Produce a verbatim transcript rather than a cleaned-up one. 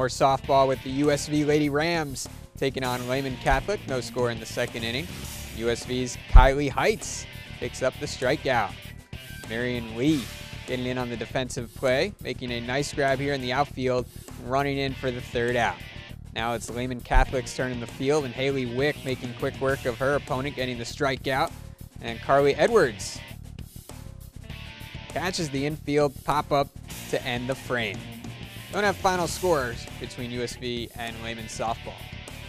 more softball with the U S V Lady Rams taking on Lehman Catholic. No score in the second inning. U S V's Kylie Heights picks up the strikeout. Marion Lee getting in on the defensive play, making a nice grab here in the outfield, running in for the third out. Now it's Lehman Catholic's turn in the field, and Haley Wick making quick work of her opponent, getting the strikeout. And Carly Edwards catches the infield pop-up to end the frame. Don't have final scores between U S V and Lehman softball.